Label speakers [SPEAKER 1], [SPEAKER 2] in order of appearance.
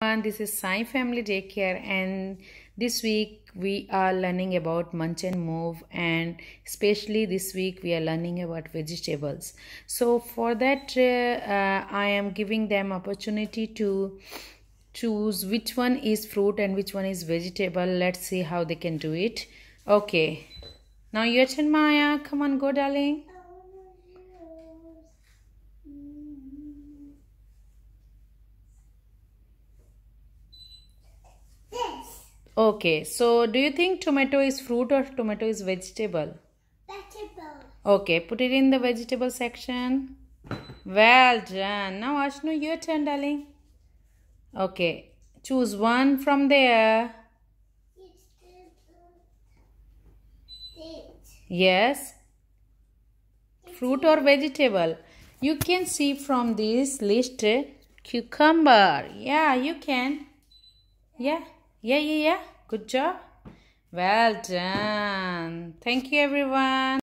[SPEAKER 1] This is Sai Family Daycare, and this week we are learning about munch and move, and especially this week we are learning about vegetables. So for that I am giving them opportunity to choose which one is fruit and which one is vegetable. Let's see how they can do it. Okay, now your turn, Maya. Come on, go darling. Okay, so do you think tomato is fruit or tomato is vegetable?
[SPEAKER 2] Vegetable.
[SPEAKER 1] Okay, put it in the vegetable section. Well done. Now Ashnu, your turn, darling. Okay, choose one from there. Yes. Fruit or vegetable? You can see from this list cucumber. Yeah, you can. Yeah. Good job. Well done. Thank you, everyone.